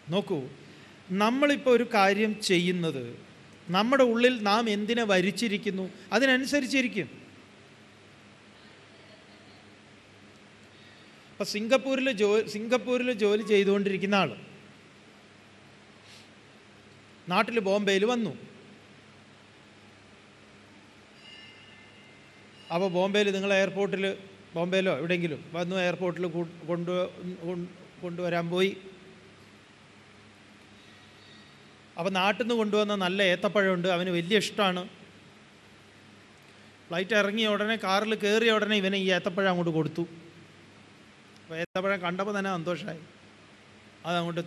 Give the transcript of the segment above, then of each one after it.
നോക്കൂ, നമ്മളിപ്പോൾ ഒരു കാര്യം ചെയ്യുന്നത് നമ്മുടെ ഉള്ളിൽ നാം എന്തിനെ വരിച്ചിരിക്കുന്നു അതിനനുസരിച്ചിരിക്കും. അപ്പം സിംഗപ്പൂരിൽ ജോലി ചെയ്തുകൊണ്ടിരിക്കുന്ന ആൾ നാട്ടിൽ ബോംബെയിൽ വന്നു. അപ്പോൾ ബോംബെയിൽ നിങ്ങൾ എയർപോർട്ടിൽ, ബോംബെയിലോ എവിടെയെങ്കിലും വന്നു എയർപോർട്ടിൽ കൊണ്ടുവരാൻ പോയി. അപ്പോൾ നാട്ടിൽ നിന്ന് കൊണ്ടുവന്ന നല്ല ഏത്തപ്പഴമുണ്ട്, അവന് വലിയ ഇഷ്ടമാണ്. ഫ്ലൈറ്റ് ഇറങ്ങിയ ഉടനെ കാറിൽ കയറിയ ഉടനെ ഇവനെ ഈ ഏത്തപ്പഴം അങ്ങോട്ട് കൊടുത്തു. അപ്പോൾ ഏത്തപ്പഴം കണ്ടപ്പോൾ തന്നെ സന്തോഷമായി. അതങ്ങോട്ട്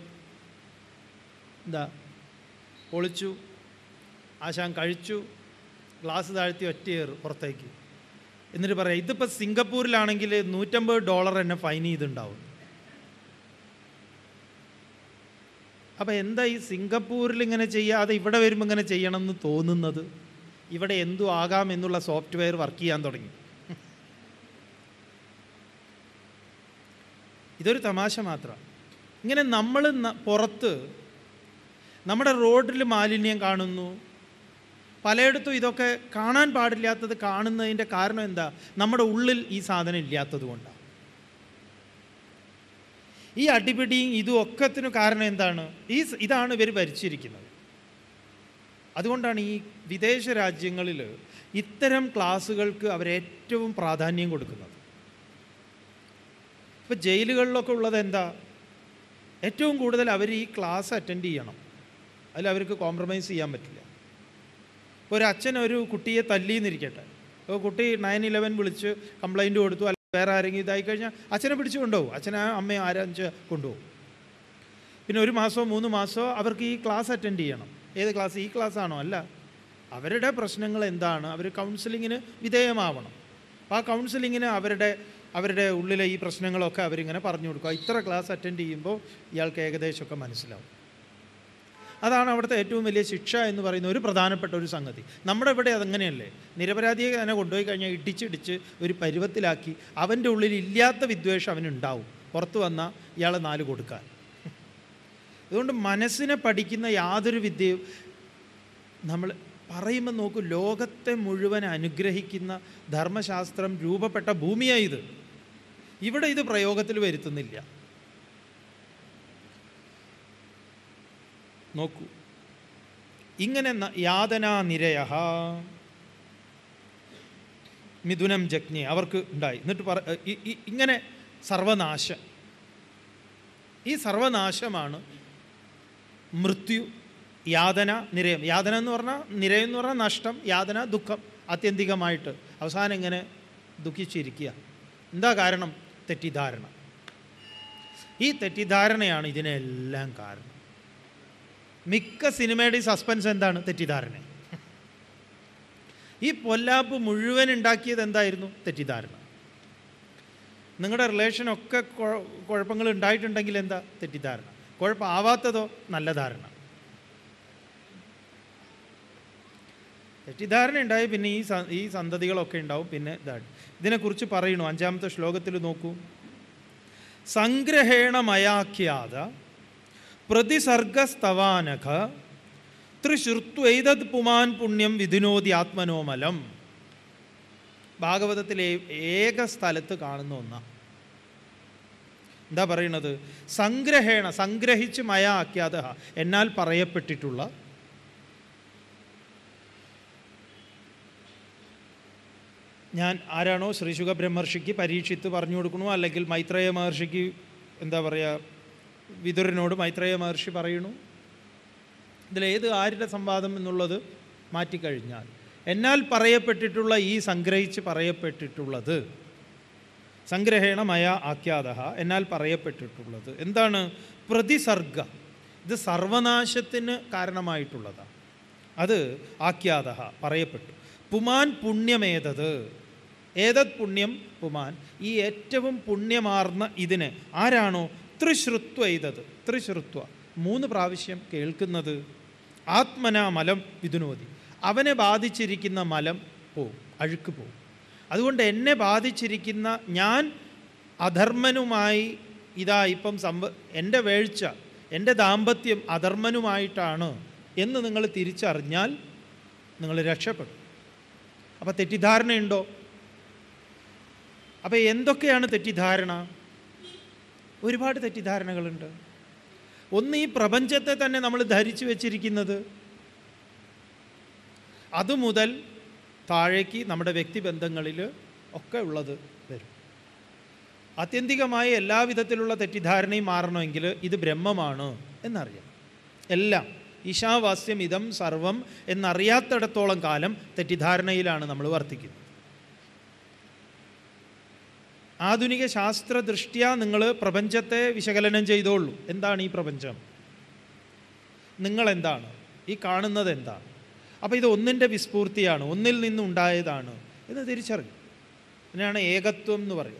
പൊളിച്ചു, ആശാൻ കഴിച്ചു, ഗ്ലാസ് താഴ്ത്തി ഒറ്റയേറ് പുറത്തേക്ക്. എന്നിട്ട് പറയാം, ഇതിപ്പോൾ സിംഗപ്പൂരിലാണെങ്കിൽ $150 എന്നെ ഫൈൻ ചെയ്തിട്ടുണ്ടാവും. അപ്പോൾ എന്താ ഈ സിംഗപ്പൂരിൽ ഇങ്ങനെ ചെയ്യാതെ ഇവിടെ വരുമ്പോൾ ഇങ്ങനെ ചെയ്യണമെന്ന് തോന്നുന്നത്? ഇവിടെ എന്തു ആകാം എന്നുള്ള സോഫ്റ്റ്വെയർ വർക്ക് ചെയ്യാൻ തുടങ്ങി. ഇതൊരു തമാശ മാത്രമാണ്. ഇങ്ങനെ നമ്മൾ പുറത്ത് നമ്മുടെ റോഡിൽ മാലിന്യം കാണുന്നു, പലയിടത്തും ഇതൊക്കെ കാണാൻ പാടില്ലാത്തത് കാണുന്നതിൻ്റെ കാരണം എന്താ? നമ്മുടെ ഉള്ളിൽ ഈ സാധനം ഇല്ലാത്തത് കൊണ്ടാണ്. ഈ അടിപിടിയും ഇതും ഒക്കത്തിനും കാരണം എന്താണ്? ഇതാണ് ഇവർ ഭരിച്ചിരിക്കുന്നത്. അതുകൊണ്ടാണ് ഈ വിദേശ രാജ്യങ്ങളിൽ ഇത്തരം ക്ലാസ്സുകൾക്ക് അവരേറ്റവും പ്രാധാന്യം കൊടുക്കുന്നത്. ഇപ്പോൾ ജയിലുകളിലൊക്കെ ഉള്ളത് എന്താ? ഏറ്റവും കൂടുതൽ അവർ ഈ ക്ലാസ് അറ്റൻഡ് ചെയ്യണം, അതിൽ അവർക്ക് കോംപ്രമൈസ് ചെയ്യാൻ പറ്റില്ല. ഇപ്പോൾ ഒരു അച്ഛൻ ഒരു കുട്ടിയെ തല്ലിയെന്നിരിക്കട്ടെ, അപ്പോൾ കുട്ടി 911 വിളിച്ച് കംപ്ലൈൻറ്റ് കൊടുത്തു, അല്ലെങ്കിൽ വേറെ ആരെങ്കിലും ഇതായി കഴിഞ്ഞാൽ അച്ഛനെ പിടിച്ച് കൊണ്ടുപോകും, അച്ഛനെ അമ്മയെ ആരാധിച്ച് കൊണ്ടുപോകും. പിന്നെ 1 മാസമോ 3 മാസമോ അവർക്ക് ഈ ക്ലാസ് അറ്റൻഡ് ചെയ്യണം. ഏത് ക്ലാസ്? ഈ ക്ലാസ്സാണോ? അല്ല, അവരുടെ പ്രശ്നങ്ങൾ എന്താണ്, അവർ കൗൺസിലിങ്ങിന് വിധേയമാവണം. അപ്പോൾ ആ കൗൺസിലിങ്ങിന് അവരുടെ ഉള്ളിലെ ഈ പ്രശ്നങ്ങളൊക്കെ അവരിങ്ങനെ പറഞ്ഞു കൊടുക്കുക. ഇത്ര ക്ലാസ് അറ്റൻഡ് ചെയ്യുമ്പോൾ ഇയാൾക്ക് ഏകദേശമൊക്കെ മനസ്സിലാവും. അതാണ് അവിടുത്തെ ഏറ്റവും വലിയ ശിക്ഷ എന്ന് പറയുന്ന ഒരു പ്രധാനപ്പെട്ട ഒരു സംഗതി. നമ്മുടെ ഇവിടെ അതങ്ങനെയല്ലേ? നിരപരാധിയെ തന്നെ കൊണ്ടുപോയി കഴിഞ്ഞാൽ ഇടിച്ചിടിച്ച് ഒരു പരുവത്തിലാക്കി അവൻ്റെ ഉള്ളിൽ ഇല്ലാത്ത വിദ്വേഷം അവനുണ്ടാവും, പുറത്ത് വന്നാൽ ഇയാളെ 4 കൊടുക്കാൻ. അതുകൊണ്ട് മനസ്സിനെ പഠിക്കുന്ന യാതൊരു വിദ്യയും നമ്മൾ പറയുമ്പോൾ നോക്കൂ, ലോകത്തെ മുഴുവൻ അനുഗ്രഹിക്കുന്ന ധർമ്മശാസ്ത്രം രൂപപ്പെട്ട ഭൂമിയായത്. ഇവിടെ ഇത് പ്രയോഗത്തിൽ വരുത്തുന്നില്ല. നോക്കൂ, ഇങ്ങനെ യാതനാ നിരയ മിഥുനം ജജ്ഞെ അവർക്ക് ഉണ്ടായി. എന്നിട്ട് ഇങ്ങനെ സർവനാശം, ഈ സർവനാശമാണ് മൃത്യു, യാതന, നിരയം. യാതന എന്ന് പറഞ്ഞാൽ, നിരയം എന്ന് പറഞ്ഞാൽ നഷ്ടം, യാതന ദുഃഖം, ആത്യന്തികമായിട്ട് അവസാനം ഇങ്ങനെ ദുഃഖിച്ചിരിക്കുക. എന്താ കാരണം? തെറ്റിദ്ധാരണ. ഈ തെറ്റിദ്ധാരണയാണ് ഇതിനെല്ലാം കാരണം. മിക്ക സിനിമയുടെ സസ്പെൻസ് എന്താണ്? തെറ്റിദ്ധാരണ. ഈ പൊല്ലാപ്പ് മുഴുവൻ ഉണ്ടാക്കിയത് എന്തായിരുന്നു? തെറ്റിദ്ധാരണ. നിങ്ങളുടെ റിലേഷനൊക്കെ കുഴപ്പങ്ങൾ ഉണ്ടായിട്ടുണ്ടെങ്കിൽ എന്താ? തെറ്റിദ്ധാരണ. കുഴപ്പമാവാത്തതോ? നല്ല ധാരണ. തെറ്റിദ്ധാരണ ഉണ്ടായി പിന്നെ ഈ സന്തതികളൊക്കെ ഉണ്ടാവും. പിന്നെ ഇതാണ് ഇതിനെക്കുറിച്ച് പറയണു 5-ാമത്തെ ശ്ലോകത്തിൽ നോക്കൂ. സംഗ്രഹേണ മയാഖ്യാത പ്രതിസർഗസ്തവാനഘ ത്രിശ്രുത്വൈതത് പുമാൻ പുണ്യം വിധിനോതി ആത്മനോമലം. ഭാഗവതത്തിലെ ഏക സ്ഥലത്ത് കാണുന്ന ഒന്നാണ്. എന്താ പറയണത്? സംഗ്രഹേണ, സംഗ്രഹിച്ച് മയാഖ്യാത, എന്നാൽ പറയപ്പെട്ടിട്ടുള്ള. ഞാൻ ആരാണോ ശ്രീശുഖ ബ്രഹ്മർഷിക്ക് പരീക്ഷിത്ത് പറഞ്ഞു കൊടുക്കണോ, അല്ലെങ്കിൽ മൈത്രേയ മഹർഷിക്ക് എന്താ പറയുക, വിതുരനോട് മൈത്രേയ മഹർഷി പറയണു, ഇതിലേത് ആരുടെ സംവാദം എന്നുള്ളത് മാറ്റിക്കഴിഞ്ഞാൽ എന്നാൽ പറയപ്പെട്ടിട്ടുള്ള ഈ സംഗ്രഹിച്ച് പറയപ്പെട്ടിട്ടുള്ളത്, സംഗ്രഹേണ മയ ആഖ്യാത, എന്നാൽ പറയപ്പെട്ടിട്ടുള്ളത് എന്താണ്? പ്രതിസർഗ, ഇത് സർവനാശത്തിന് കാരണമായിട്ടുള്ളതാണ്. അത് ആഖ്യാത പറയപ്പെട്ടു. പുമാൻ പുണ്യമേതത്, ഏതത് പുണ്യം? പുമാൻ, ഈ ഏറ്റവും പുണ്യമാർന്ന ഇതിന് ആരാണോ? ത്രിശ്രുത്വ ചെയ്തത്, ത്രിശ്രുത്വ 3 പ്രാവശ്യം കേൾക്കുന്നത്. ആത്മനാ മലം വിധുനോതി, അവനെ ബാധിച്ചിരിക്കുന്ന മലം പോവും, അഴുക്ക് പോവും. അതുകൊണ്ട് എന്നെ ബാധിച്ചിരിക്കുന്ന ഞാൻ അധർമ്മനുമായി ഇതാ ഇപ്പം എൻ്റെ വേഴ്ച, എൻ്റെ ദാമ്പത്യം അധർമ്മനുമായിട്ടാണ് എന്ന് നിങ്ങൾ തിരിച്ചറിഞ്ഞാൽ നിങ്ങൾ രക്ഷപ്പെടും. അപ്പോൾ തെറ്റിദ്ധാരണയുണ്ടോ? അപ്പോൾ എന്തൊക്കെയാണ് തെറ്റിദ്ധാരണ? ഒരുപാട് തെറ്റിദ്ധാരണകളുണ്ട്. ഒന്ന്, ഈ പ്രപഞ്ചത്തെ തന്നെ നമ്മൾ ധരിച്ചു വച്ചിരിക്കുന്നത് അതുമുതൽ താഴേക്ക് നമ്മുടെ വ്യക്തിബന്ധങ്ങളിൽ ഒക്കെ ഉള്ളത് വരും. ആത്യന്തികമായി എല്ലാ വിധത്തിലുള്ള തെറ്റിദ്ധാരണയും മാറണമെങ്കിൽ ഇത് ബ്രഹ്മമാണ് എന്നറിയാം. എല്ലാം ഈശാവാസ്യം ഇതം സർവം എന്നറിയാത്തിടത്തോളം കാലം തെറ്റിദ്ധാരണയിലാണ് നമ്മൾ വർത്തിക്കുന്നത്. ആധുനിക ശാസ്ത്രദൃഷ്ട്യാ നിങ്ങൾ പ്രപഞ്ചത്തെ വിശകലനം ചെയ്തോളൂ. എന്താണ് ഈ പ്രപഞ്ചം? നിങ്ങളെന്താണ്? ഈ കാണുന്നത് എന്താണ്? അപ്പോൾ ഇത് ഒന്നിൻ്റെ വിസ്ഫൂർത്തിയാണ്, ഒന്നിൽ നിന്നുണ്ടായതാണ് എന്ന് തിരിച്ചറിയും. ഇതിനാണ് ഏകത്വം എന്ന് പറയുന്നത്.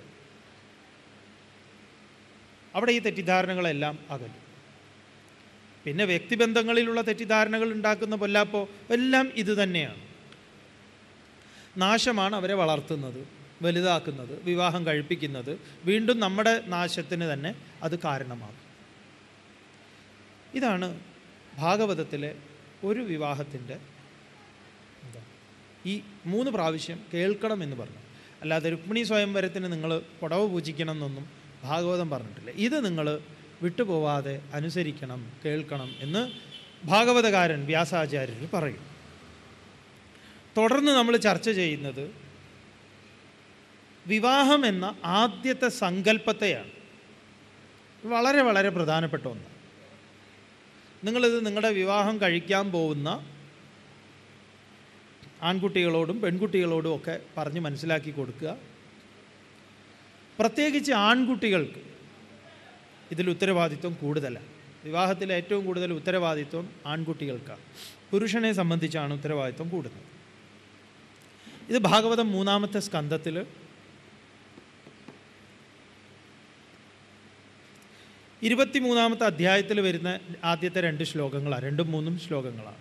അവിടെ ഈ തെറ്റിദ്ധാരണകളെല്ലാം അകലും. പിന്നെ വ്യക്തിബന്ധങ്ങളിലുള്ള തെറ്റിദ്ധാരണകൾ ഉണ്ടാക്കുന്ന പൊല്ലാപ്പോ എല്ലാം ഇത് തന്നെയാണ്. നാശമാണ് അവരെ വളർത്തുന്നത്, വലുതാക്കുന്നത്, വിവാഹം കഴിപ്പിക്കുന്നത്. വീണ്ടും നമ്മുടെ നാശത്തിന് തന്നെ അത് കാരണമാകും. ഇതാണ് ഭാഗവതത്തിലെ ഒരു വിവാഹത്തിൻ്റെ ഈ 3 പ്രാവശ്യം കേൾക്കണം എന്ന് പറഞ്ഞു. അല്ലാതെ രുക്മിണി സ്വയംവരത്തിന് നിങ്ങൾ പുടവ് പൂജിക്കണം എന്നൊന്നും ഭാഗവതം പറഞ്ഞിട്ടില്ല. ഇത് നിങ്ങൾ വിട്ടുപോവാതെ അനുസരിക്കണം, കേൾക്കണം എന്ന് ഭാഗവതകാരൻ വ്യാസാചാര്യർ പറയും. തുടർന്ന് നമ്മൾ ചർച്ച ചെയ്യുന്നത് വിവാഹം എന്ന ആദ്യത്തെ സങ്കല്പത്തെയാണ്. വളരെ വളരെ പ്രധാനപ്പെട്ട ഒന്ന്. നിങ്ങളിത് നിങ്ങളുടെ വിവാഹം കഴിക്കാൻ പോകുന്ന ആൺകുട്ടികളോടും പെൺകുട്ടികളോടും ഒക്കെ പറഞ്ഞ് മനസ്സിലാക്കി കൊടുക്കുക. പ്രത്യേകിച്ച് ആൺകുട്ടികൾക്ക് ഇതിൽ ഉത്തരവാദിത്വം കൂടുതലാണ്. വിവാഹത്തിൽ ഏറ്റവും കൂടുതൽ ഉത്തരവാദിത്വം ആൺകുട്ടികൾക്കാണ്. പുരുഷനെ സംബന്ധിച്ചാണ് ഉത്തരവാദിത്വം കൂടുന്നത്. ഇത് ഭാഗവതം 3-ാമത്തെ സ്കന്ധത്തിൽ 23-ാമത്തെ അധ്യായത്തിൽ വരുന്ന ആദ്യത്തെ 2 ശ്ലോകങ്ങളാണ്. 2ഉം 3ഉം ശ്ലോകങ്ങളാണ്.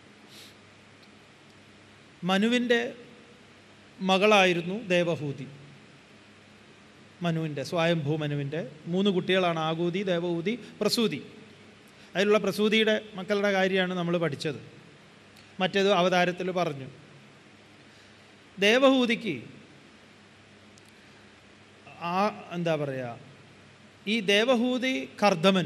മനുവിൻ്റെ മകളായിരുന്നു ദേവഹൂതി. മനുവിൻ്റെ, സ്വയംഭൂ മനുവിൻ്റെ 3 കുട്ടികളാണ്. ആകൂതി, ദേവഹൂതി, പ്രസൂതി. അതിലുള്ള പ്രസൂതിയുടെ മക്കളുടെ കാര്യമാണ് നമ്മൾ പഠിച്ചത്. മറ്റേത് അവതാരത്തിൽ പറഞ്ഞു. ദേവഹൂതിക്ക് എന്താ പറയുക, ഈ ദേവഹൂതി കർദമൻ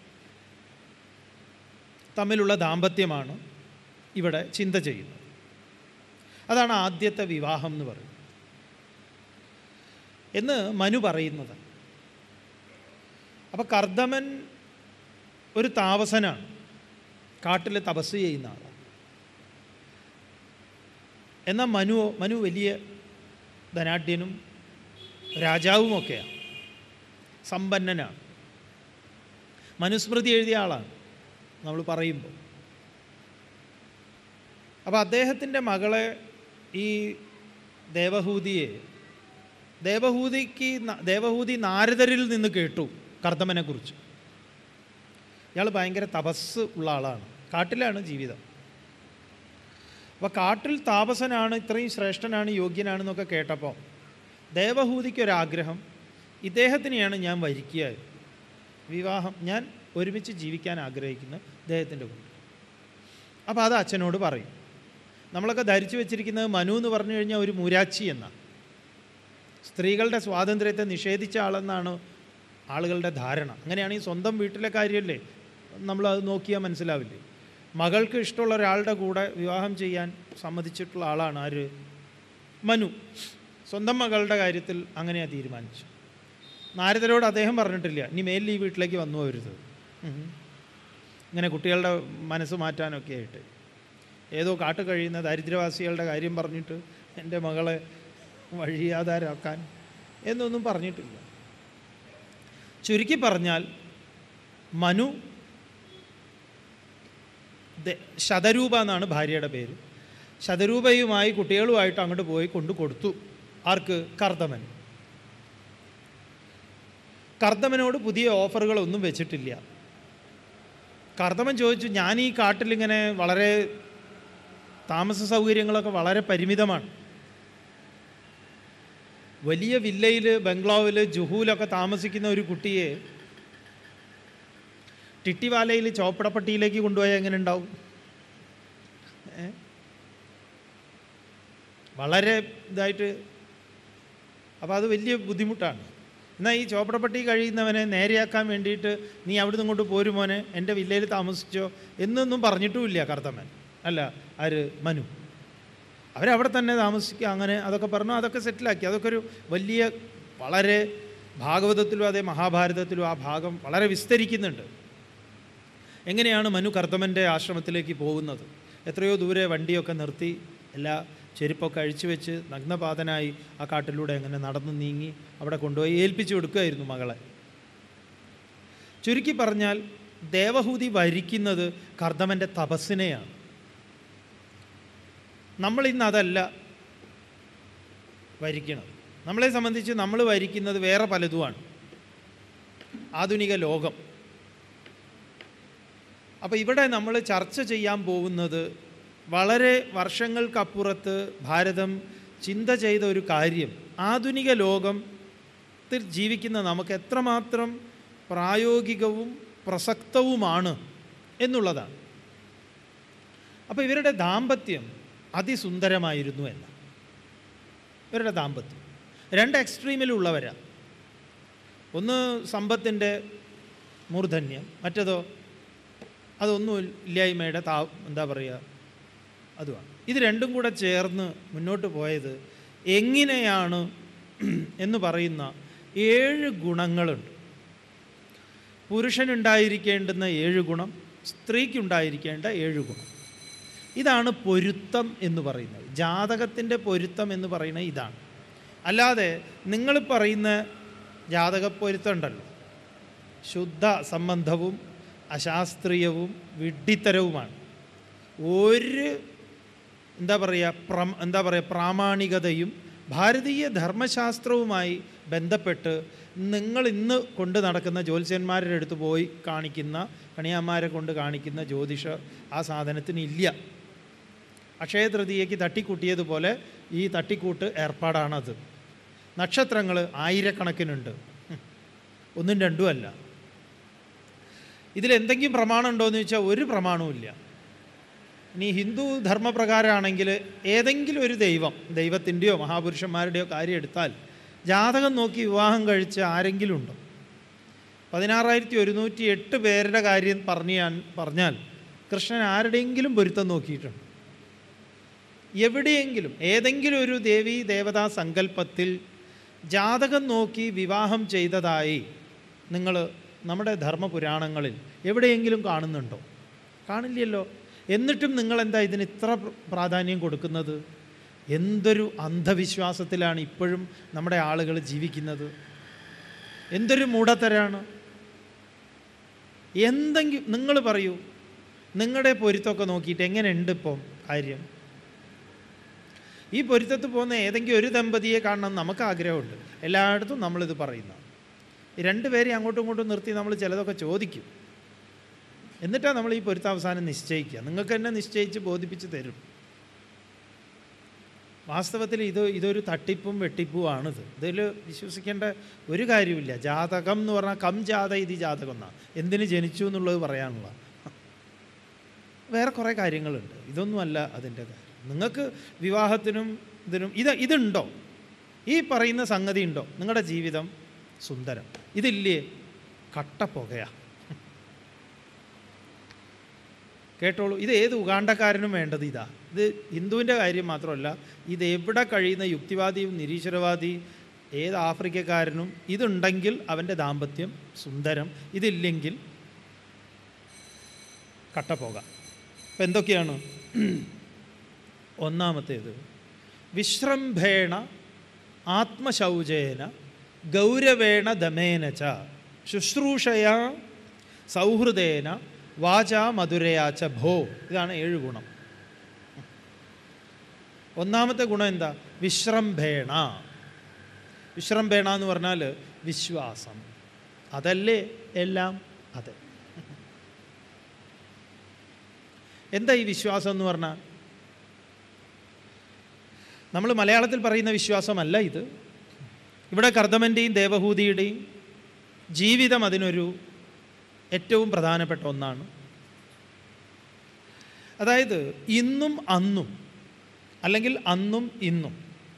തമ്മിലുള്ള ദാമ്പത്യമാണ് ഇവിടെ ചിന്ത ചെയ്യുന്നത്. അതാണ് ആദ്യത്തെ വിവാഹം എന്ന് പറയുന്നത് എന്ന് മനു പറയുന്നത്. അപ്പോൾ കർദമൻ ഒരു താപസനാണ്, കാട്ടിൽ തപസ് ചെയ്യുന്ന ആളാണ്. എന്നാൽ മനു വലിയ ധനാഢ്യനും രാജാവുമൊക്കെയാണ്, സമ്പന്നനാണ്. മനുസ്മൃതി എഴുതിയ ആളാണ് നമ്മൾ പറയുമ്പോൾ. അപ്പോൾ അദ്ദേഹത്തിൻ്റെ മകളെ, ഈ ദേവഹൂതി നാരദരിൽ നിന്ന് കേട്ടു കർദമനെക്കുറിച്ച്. ഇയാൾ ഭയങ്കര തപസ് ഉള്ള ആളാണ്, കാട്ടിലാണ് ജീവിതം. അപ്പോൾ കാട്ടിൽ താപസനാണ്, ഇത്രയും ശ്രേഷ്ഠനാണ്, യോഗ്യനാണെന്നൊക്കെ കേട്ടപ്പോൾ ദേവഹൂതിക്കൊരാഗ്രഹം, ഇദ്ദേഹത്തിനെയാണ് ഞാൻ വരിക്കുക, വിവാഹം, ഞാൻ ഒരുമിച്ച് ജീവിക്കാൻ ആഗ്രഹിക്കുന്ന ഇദ്ദേഹത്തിൻ്റെ കൂടെ. അപ്പോൾ അത് അച്ഛനോട് പറയും. നമ്മളൊക്കെ ധരിച്ചു വെച്ചിരിക്കുന്നത് മനു എന്ന് പറഞ്ഞു കഴിഞ്ഞാൽ ഒരു മൂരാച്ചി എന്നാണ്, സ്ത്രീകളുടെ സ്വാതന്ത്ര്യത്തെ നിഷേധിച്ച ആളെന്നാണ് ആളുകളുടെ ധാരണ. അങ്ങനെയാണെങ്കിൽ സ്വന്തം വീട്ടിലെ കാര്യമല്ലേ നമ്മളത് നോക്കിയാൽ മനസ്സിലാവില്ലേ. മകൾക്ക് ഇഷ്ടമുള്ള ഒരാളുടെ കൂടെ വിവാഹം ചെയ്യാൻ സമ്മതിച്ചിട്ടുള്ള ആളാണ് ആര്? മനു. സ്വന്തം മകളുടെ കാര്യത്തിൽ അങ്ങനെയാണ് തീരുമാനിച്ചു. നാരദരോട് അദ്ദേഹം പറഞ്ഞിട്ടില്ല, ഇനി മേലിൽ ഈ വീട്ടിലേക്ക് വന്നു പോരുത്, ഇങ്ങനെ കുട്ടികളുടെ മനസ്സ് മാറ്റാനൊക്കെ ആയിട്ട്. ഏതോ കാട്ടു കഴിയുന്ന ദരിദ്രവാസികളുടെ കാര്യം പറഞ്ഞിട്ട് എൻ്റെ മകളെ വഴിയാധാരാക്കാൻ എന്നൊന്നും പറഞ്ഞിട്ടില്ല. ചുരുക്കി പറഞ്ഞാൽ മനു, ശതരൂപ എന്നാണ് ഭാര്യയുടെ പേര്, ശതരൂപയുമായി കുട്ടികളുമായിട്ട് അങ്ങോട്ട് പോയി കൊണ്ടു കൊടുത്തു. ആർക്ക്? കർദമൻ. കർദമനോട് പുതിയ ഓഫറുകളൊന്നും വെച്ചിട്ടില്ല. കർദമൻ ചോദിച്ചു, ഞാൻ ഈ കാട്ടിലിങ്ങനെ വളരെ താമസ സൗകര്യങ്ങളൊക്കെ വളരെ പരിമിതമാണ്, വലിയ വില്ലയിൽ, ബംഗ്ലാവിൽ, ജുഹൂലൊക്കെ താമസിക്കുന്ന ഒരു കുട്ടിയെ ടിട്ടിവാലയിൽ ചോപ്പടപ്പട്ടിയിലേക്ക് കൊണ്ടുപോയാൽ എങ്ങനെ ഉണ്ടാവും? വളരെ ഇതായിട്ട്. അപ്പോൾ അത് വലിയ ബുദ്ധിമുട്ടാണ്. എന്നാൽ ഈ ചോപ്പടപ്പട്ടി കഴിയുന്നവനെ നേരെയാക്കാൻ വേണ്ടിയിട്ട് നീ അവിടുന്ന് ഇങ്ങോട്ട് പോരുമോനെ, എൻ്റെ വില്ലയിൽ താമസിച്ചോ എന്നൊന്നും പറഞ്ഞിട്ടുമില്ല കർത്തമ്മൻ. അല്ല, ആര്? മനു. അവരവിടെ തന്നെ താമസിക്കുക. അങ്ങനെ അതൊക്കെ പറഞ്ഞു, അതൊക്കെ സെറ്റിലാക്കി. അതൊക്കെ ഒരു വലിയ, വളരെ ഭാഗവതത്തിലും അതേ മഹാഭാരതത്തിലും ആ ഭാഗം വളരെ വിസ്തരിക്കുന്നുണ്ട്. എങ്ങനെയാണ് മനു കർത്തമ്മൻ്റെ ആശ്രമത്തിലേക്ക് പോകുന്നത്? എത്രയോ ദൂരെ വണ്ടിയൊക്കെ നിർത്തി എല്ലാ ചെരുപ്പൊക്കെ അഴിച്ചു വെച്ച് നഗ്നപാതനായി ആ കാട്ടിലൂടെ എങ്ങനെ നടന്നു നീങ്ങി അവിടെ കൊണ്ടുപോയി ഏൽപ്പിച്ചു കൊടുക്കുകയായിരുന്നു മകളെ. ചുരുക്കി പറഞ്ഞാൽ ദേവഹൂതി വരിക്കുന്നത് കർദമൻ്റെ തപസ്സിനെയാണ്. നമ്മളിന്ന് അതല്ല വരിക്കണം. നമ്മളെ സംബന്ധിച്ച് നമ്മൾ വരിക്കുന്നത് വേറെ പലതുമാണ്, ആധുനിക ലോകം. അപ്പോൾ ഇവിടെ നമ്മൾ ചർച്ച ചെയ്യാൻ പോകുന്നത് വളരെ വർഷങ്ങൾക്കപ്പുറത്ത് ഭാരതം ചിന്ത ചെയ്ത ഒരു കാര്യം, ആധുനിക ലോകത്തിൽ ജീവിക്കുന്ന നമുക്ക് എത്രമാത്രം പ്രായോഗികവും പ്രസക്തവുമാണ് എന്നുള്ളതാണ്. അപ്പോൾ ഇവരുടെ ദാമ്പത്യം അതിസുന്ദരമായിരുന്നു എന്ന്. ഇവരുടെ ദാമ്പത്യം രണ്ട് എക്സ്ട്രീമിലുള്ളവരാണ്. ഒന്ന് സമ്പത്തിൻ്റെ മൂർധന്യം, മറ്റേതോ അതൊന്നും ഇല്ലായ്മയുടെ എന്താ പറയുക, അതുമാണ്. ഇത് രണ്ടും കൂടെ ചേർന്ന് മുന്നോട്ട് പോയത് എങ്ങനെയാണ് എന്ന് പറയുന്ന 7 ഗുണങ്ങളുണ്ട്. പുരുഷനുണ്ടായിരിക്കേണ്ടുന്ന 7 ഗുണം, സ്ത്രീക്കുണ്ടായിരിക്കേണ്ട 7 ഗുണം. ഇതാണ് പൊരുത്തം എന്ന് പറയുന്നത്. ജാതകത്തിൻ്റെ പൊരുത്തം എന്ന് പറയുന്നത് ഇതാണ്. അല്ലാതെ നിങ്ങൾ പറയുന്ന ജാതകപ്പൊരുത്തം ഉണ്ടല്ലോ, ശുദ്ധ സംബന്ധവും അശാസ്ത്രീയവും വിഡ്ഢിത്തരവുമാണ്. ഒരു എന്താ പറയുക പ്രാമാണികതയും ഭാരതീയ ധർമ്മശാസ്ത്രവുമായി ബന്ധപ്പെട്ട് നിങ്ങൾ ഇന്ന് കൊണ്ട് നടക്കുന്ന ജ്യോത്സ്യന്മാരുടെ അടുത്ത് പോയി കാണിക്കുന്ന, കണിയാന്മാരെ കൊണ്ട് കാണിക്കുന്ന ജ്യോതിഷ ആ സാധനത്തിനില്ല. അക്ഷയ തൃതീയയ്ക്ക് തട്ടിക്കൂട്ടിയതുപോലെ ഈ തട്ടിക്കൂട്ട് ഏർപ്പാടാണത്. നക്ഷത്രങ്ങൾ ആയിരക്കണക്കിനുണ്ട്, ഒന്നും രണ്ടും അല്ല. ഇതിലെന്തെങ്കിലും പ്രമാണം ഉണ്ടോ എന്ന് ചോദിച്ചാൽ ഒരു പ്രമാണവും ഇല്ല. ഇനി ഹിന്ദു ധർമ്മപ്രകാരമാണെങ്കിൽ ഏതെങ്കിലും ഒരു ദൈവത്തിൻ്റെയോ മഹാപുരുഷന്മാരുടെയോ കാര്യം എടുത്താൽ ജാതകം നോക്കി വിവാഹം കഴിച്ച ആരെങ്കിലും ഉണ്ടോ? 16,108 പേരുടെ കാര്യം പറഞ്ഞാൽ കൃഷ്ണൻ ആരുടെയെങ്കിലും പൊരുത്തം നോക്കിയിട്ടുണ്ട്? എവിടെയെങ്കിലും ഏതെങ്കിലും ഒരു ദേവീ ദേവതാ സങ്കല്പത്തിൽ ജാതകം നോക്കി വിവാഹം ചെയ്തതായി നിങ്ങൾ നമ്മുടെ ധർമ്മപുരാണങ്ങളിൽ എവിടെയെങ്കിലും കാണുന്നുണ്ടോ? കാണില്ലല്ലോ. എന്നിട്ടും നിങ്ങളെന്താ ഇതിന് ഇത്ര പ്രാധാന്യം കൊടുക്കുന്നത്? എന്തൊരു അന്ധവിശ്വാസത്തിലാണ് ഇപ്പോഴും നമ്മുടെ ആളുകൾ ജീവിക്കുന്നത്. എന്തൊരു മൂഢത്തരാണ്. എന്തെങ്കിലും നിങ്ങൾ പറയൂ, നിങ്ങളുടെ പൊരുത്തമൊക്കെ നോക്കിയിട്ട് എങ്ങനെയുണ്ട് ഇപ്പം കാര്യം? ഈ പൊരുത്തത്ത് പോകുന്ന ഏതെങ്കിലും ഒരു ദമ്പതിയെ കാണണം നമുക്ക് ആഗ്രഹമുണ്ട്. എല്ലായിടത്തും നമ്മളിത് പറയുന്ന രണ്ടുപേരെയും അങ്ങോട്ടും ഇങ്ങോട്ടും നിർത്തി നമ്മൾ ചിലതൊക്കെ ചോദിക്കും. എന്നിട്ടാണ് നമ്മൾ ഈ പൊരുത്താവസാനം നിശ്ചയിക്കുക. നിങ്ങൾക്ക് തന്നെ നിശ്ചയിച്ച് ബോധിപ്പിച്ച് തരും. വാസ്തവത്തിൽ ഇതൊരു തട്ടിപ്പും വെട്ടിപ്പുമാണിത്. ഇതിൽ വിശ്വസിക്കേണ്ട ഒരു കാര്യമില്ല. ജാതകം എന്ന് പറഞ്ഞാൽ കം ജാത ഇത് ജാതകം എന്നാണ്. എന്തിന് ജനിച്ചു എന്നുള്ളത് പറയാനുള്ള വേറെ കുറേ കാര്യങ്ങളുണ്ട്. ഇതൊന്നുമല്ല അതിൻ്റെ കാര്യം. നിങ്ങൾക്ക് വിവാഹത്തിനും ഇതിനും ഇതുണ്ടോ, ഈ പറയുന്ന സംഗതി ഉണ്ടോ, നിങ്ങളുടെ ജീവിതം സുന്ദരം. ഇതില്ലേ, കട്ടപ്പുകയാ. കേട്ടോളൂ, ഇത് ഏത് ഉഗാണ്ടക്കാരനും വേണ്ടത് ഇതാ. ഇത് ഹിന്ദുവിൻ്റെ കാര്യം മാത്രമല്ല, ഇത് എവിടെ കഴിയുന്ന യുക്തിവാദിയും നിരീശ്വരവാദി ഏത് ആഫ്രിക്കക്കാരനും ഇതുണ്ടെങ്കിൽ അവൻ്റെ ദാമ്പത്യം സുന്ദരം, ഇതില്ലെങ്കിൽ കട്ടപ്പുക. അപ്പം എന്തൊക്കെയാണ്? ഒന്നാമത്തേത്, വിശ്രംഭേണ ആത്മശൗചേന ഗൗരവേണ ദമേന ച ശുശ്രൂഷയാ സൗഹൃദേന വാചാ മധുരയാച്ച ഭോ. ഇതാണ് 7 ഗുണം. ഒന്നാമത്തെ ഗുണം എന്താ? വിശ്രംഭേണ. വിശ്രംഭേണ എന്ന് പറഞ്ഞാൽ വിശ്വാസം. അതല്ലേ എല്ലാം? അതെ. എന്താ ഈ വിശ്വാസം എന്ന് പറഞ്ഞാൽ? നമ്മൾ മലയാളത്തിൽ പറയുന്ന വിശ്വാസമല്ല ഇത്. ഇവിടെ കർദമൻ്റെയും ദേവഹൂതിയുടെയും ജീവിതം അതിനൊരു ഏറ്റവും പ്രധാനപ്പെട്ട ഒന്നാണ്. അതായത് ഇന്നും അന്നും, അല്ലെങ്കിൽ അന്നും ഇന്നും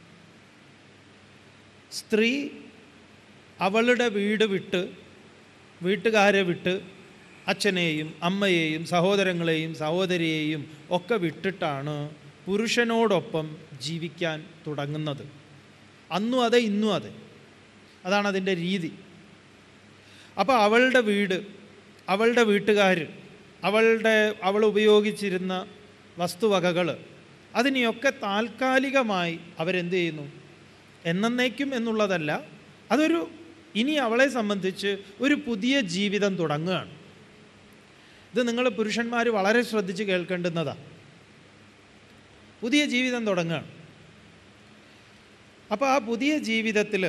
സ്ത്രീ അവളുടെ വീട് വിട്ട്, വീട്ടുകാരെ വിട്ട്, അച്ഛനെയും അമ്മയെയും സഹോദരങ്ങളെയും സഹോദരിയെയും ഒക്കെ വിട്ടിട്ടാണ് പുരുഷനോടൊപ്പം ജീവിക്കാൻ തുടങ്ങുന്നത്. അന്നും അതെ, ഇന്നും അതെ. അതാണ് അതിൻ്റെ രീതി. അപ്പോൾ അവളുടെ വീട്, അവളുടെ വീട്ടുകാർ, അവൾ ഉപയോഗിച്ചിരുന്ന വസ്തുവകകൾ, അതിനെയൊക്കെ താൽക്കാലികമായി അവരെന്ത് ചെയ്യുന്നു? എന്നേക്കും എന്നുള്ളതല്ല, അതൊരു ഇനി അവളെ സംബന്ധിച്ച് ഒരു പുതിയ ജീവിതം തുടങ്ങുകയാണ്. ഇത് നിങ്ങൾ പുരുഷന്മാർ വളരെ ശ്രദ്ധിച്ച് കേൾക്കേണ്ടുന്നതാണ്. പുതിയ ജീവിതം തുടങ്ങുകയാണ്. അപ്പോൾ ആ പുതിയ ജീവിതത്തിൽ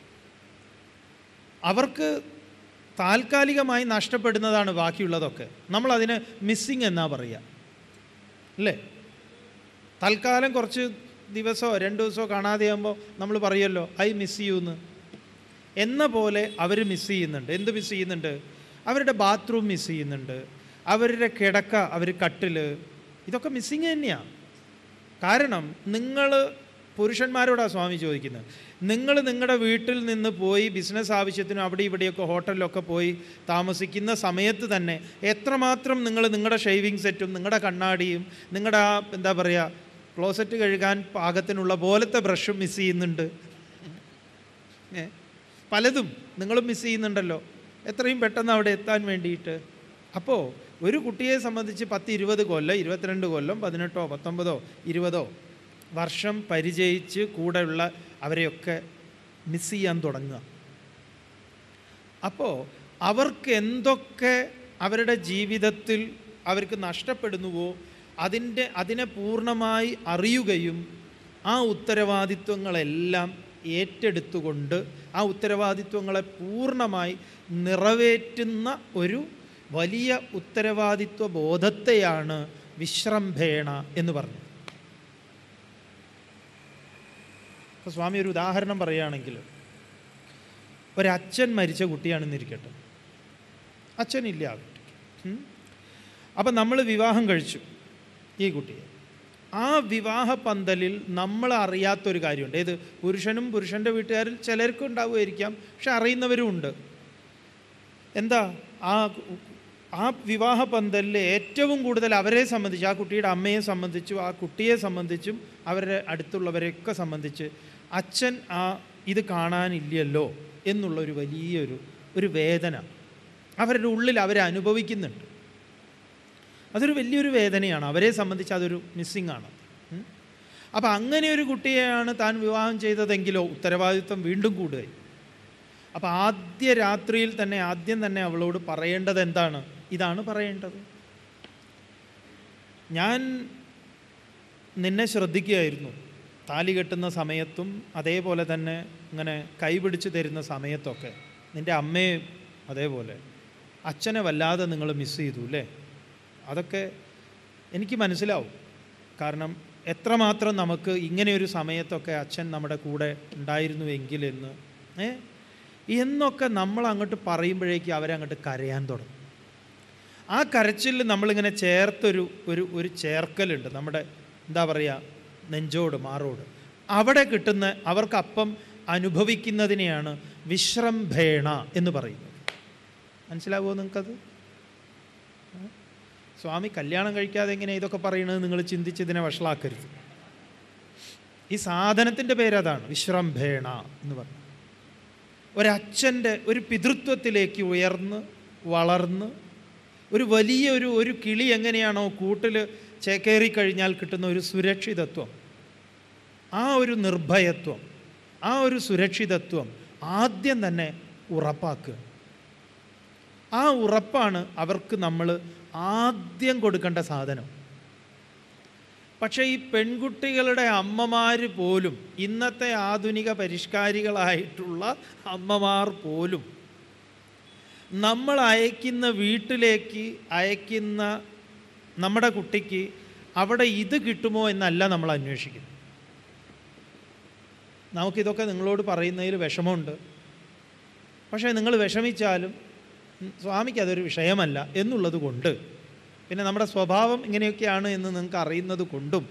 അവർക്ക് താൽക്കാലികമായി നഷ്ടപ്പെടുന്നതാണ് ബാക്കിയുള്ളതൊക്കെ. നമ്മളതിന് മിസ്സിങ് എന്നാ പറയുക, അല്ലേ? തൽക്കാലം കുറച്ച് ദിവസമോ 2 ദിവസമോ കാണാതെയാകുമ്പോൾ നമ്മൾ പറയുമല്ലോ ഐ മിസ് യു എന്ന്. എന്ന പോലെ അവർ മിസ് ചെയ്യുന്നുണ്ട്. എന്ത് മിസ് ചെയ്യുന്നുണ്ട്? അവരുടെ ബാത്റൂം മിസ് ചെയ്യുന്നുണ്ട്, അവരുടെ കിടക്ക, കട്ടിൽ, ഇതൊക്കെ മിസ്സിങ് തന്നെയാണ്. കാരണം നിങ്ങൾ പുരുഷന്മാരോടാണ് സ്വാമി ചോദിക്കുന്നത്. നിങ്ങൾ നിങ്ങളുടെ വീട്ടിൽ നിന്ന് പോയി ബിസിനസ് ആവശ്യത്തിനും അവിടെ ഇവിടെയൊക്കെ ഹോട്ടലിലൊക്കെ പോയി താമസിക്കുന്ന സമയത്ത് തന്നെ എത്രമാത്രം നിങ്ങൾ നിങ്ങളുടെ ഷേവിങ് സെറ്റും നിങ്ങളുടെ കണ്ണാടിയും നിങ്ങളുടെ എന്താ പറയുക ക്ലോസറ്റ് കഴുകാൻ പാകത്തിനുള്ള പോലത്തെ ബ്രഷും മിസ് ചെയ്യുന്നുണ്ട്. പലതും നിങ്ങളും മിസ് ചെയ്യുന്നുണ്ടല്ലോ, എത്രയും പെട്ടെന്ന് അവിടെ എത്താൻ വേണ്ടിയിട്ട്. അപ്പോൾ ഒരു കുട്ടിയെ സംബന്ധിച്ച് 10-20 കൊല്ലം, 22 കൊല്ലം, 18, 19, 20 വർഷം പരിചയിച്ച് കൂടെയുള്ള അവരെയൊക്കെ മിസ് ചെയ്യാൻ തുടങ്ങുക. അപ്പോൾ അവർക്ക് എന്തൊക്കെ അവരുടെ ജീവിതത്തിൽ അവർക്ക് നഷ്ടപ്പെടുന്നുവോ അതിനെ പൂർണ്ണമായി അറിയുകയും ആ ഉത്തരവാദിത്വങ്ങളെല്ലാം ഏറ്റെടുത്തുകൊണ്ട് ആ ഉത്തരവാദിത്വങ്ങളെ പൂർണ്ണമായി നിറവേറ്റുന്ന ഒരു വലിയ ഉത്തരവാദിത്വ ബോധത്തെയാണ് വിശ്രംഭേണ എന്ന് പറഞ്ഞത്. അപ്പോൾ സ്വാമി ഒരു ഉദാഹരണം പറയുകയാണെങ്കിൽ, ഒരച്ഛൻ മരിച്ച കുട്ടിയാണെന്നിരിക്കട്ടെ, അച്ഛനില്ല ആ കുട്ടിക്ക്. അപ്പം നമ്മൾ വിവാഹം കഴിച്ചു ഈ കുട്ടിയെ. ആ വിവാഹ പന്തലിൽ നമ്മൾ അറിയാത്തൊരു കാര്യമുണ്ട്. ഏത്? പുരുഷൻ്റെ വീട്ടുകാരിൽ ചിലർക്കും ഉണ്ടാവുമായിരിക്കാം, പക്ഷെ അറിയുന്നവരും ഉണ്ട്. എന്താ? ആ വിവാഹ പന്തലിൽ ഏറ്റവും കൂടുതൽ അവരെ സംബന്ധിച്ച്, ആ കുട്ടിയുടെ അമ്മയെ സംബന്ധിച്ചും ആ കുട്ടിയെ സംബന്ധിച്ചും അവരുടെ അടുത്തുള്ളവരെയൊക്കെ സംബന്ധിച്ച് അച്ഛൻ ഇത് കാണാനില്ലല്ലോ എന്നുള്ളൊരു വലിയൊരു വേദന അവരുടെ ഉള്ളിൽ അവരനുഭവിക്കുന്നുണ്ട്. അതൊരു വലിയൊരു വേദനയാണ് അവരെ സംബന്ധിച്ച്, അതൊരു മിസ്സിങ് ആണ്. അപ്പം അങ്ങനെ ഒരു കുട്ടിയെയാണ് താൻ വിവാഹം ചെയ്തതെങ്കിലോ ഉത്തരവാദിത്വം വീണ്ടും കൂടുകയും. അപ്പം ആദ്യം തന്നെ അവളോട് പറയേണ്ടത് എന്താണ്? ഇതാണ് പറയേണ്ടത്. ഞാൻ നിന്നെ ശ്രദ്ധിക്കുകയായിരുന്നു താലി കെട്ടുന്ന സമയത്തും അതേപോലെ തന്നെ ഇങ്ങനെ കൈപിടിച്ച് തരുന്ന സമയത്തൊക്കെ. നിൻ്റെ അമ്മയെ അതേപോലെ, അച്ഛനെ വല്ലാതെ നിങ്ങൾ മിസ് ചെയ്തു അല്ലേ? അതൊക്കെ എനിക്ക് മനസ്സിലാവും. കാരണം എത്രമാത്രം നമുക്ക് ഇങ്ങനെയൊരു സമയത്തൊക്കെ അച്ഛൻ നമ്മുടെ കൂടെ ഉണ്ടായിരുന്നുവെങ്കിൽ എന്നൊക്കെ നമ്മൾ അങ്ങോട്ട് പറയുമ്പോഴേക്കും അവരങ്ങോട്ട് കരയാൻ തുടങ്ങും. ആ കരച്ചിൽ നമ്മളിങ്ങനെ ചേർത്തൊരു ചേർക്കലുണ്ട് നമ്മുടെ എന്താ പറയുക നെഞ്ചോട് മാറോട്. അവിടെ കിട്ടുന്ന അവർക്കപ്പം അനുഭവിക്കുന്നതിനെയാണ് വിശ്രംഭേണ എന്ന് പറയുന്നത്. മനസ്സിലാവുമോ നിങ്ങൾക്കത്? സ്വാമി കല്യാണം കഴിക്കാതെ എങ്ങനെ ഇതൊക്കെ പറയണത് നിങ്ങൾ ചിന്തിച്ചതിനെ വഷളാക്കരുത്. ഈ സാധനത്തിൻ്റെ പേരതാണ് വിശ്രംഭേണ എന്ന് പറഞ്ഞത്. ഒരച്ഛൻ്റെ ഒരു പിതൃത്വത്തിലേക്ക് ഉയർന്ന് വളർന്ന് ഒരു വലിയൊരു കിളി എങ്ങനെയാണോ കൂട്ടിൽ ചേക്കേറിക്കഴിഞ്ഞാൽ കിട്ടുന്ന ഒരു സുരക്ഷിതത്വം, ആ ഒരു നിർഭയത്വം, ആ ഒരു സുരക്ഷിതത്വം ആദ്യം തന്നെ ഉറപ്പാക്കുക. ആ ഉറപ്പാണ് അവർക്ക് നമ്മൾ ആദ്യം കൊടുക്കേണ്ട സാധനം. പക്ഷേ ഈ പെൺകുട്ടികളുടെ അമ്മമാർ പോലും, ഇന്നത്തെ ആധുനിക പരിഷ്കാരികളായിട്ടുള്ള അമ്മമാർ പോലും നമ്മൾ അയക്കുന്ന വീട്ടിലേക്ക് അയക്കുന്ന നമ്മുടെ കുട്ടിക്ക് അവിടെ ഇത് കിട്ടുമോ എന്നല്ല നമ്മൾ അന്വേഷിക്കുന്നത്. നമുക്കിതൊക്കെ നിങ്ങളോട് പറയുന്നതിൽ വിഷമമുണ്ട്. പക്ഷേ നിങ്ങൾ വിഷമിച്ചാലും സ്വാമിക്ക് അതൊരു വിഷയമല്ല എന്നുള്ളത് കൊണ്ട്, പിന്നെ നമ്മുടെ സ്വഭാവം ഇങ്ങനെയൊക്കെയാണ് എന്ന് നിങ്ങൾക്ക് അറിയുന്നത് കൊണ്ടും